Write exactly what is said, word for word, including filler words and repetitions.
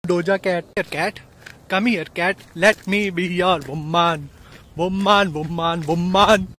Doja Cat. Here, cat. Come here, cat. Let me be your woman. Woman, woman, woman.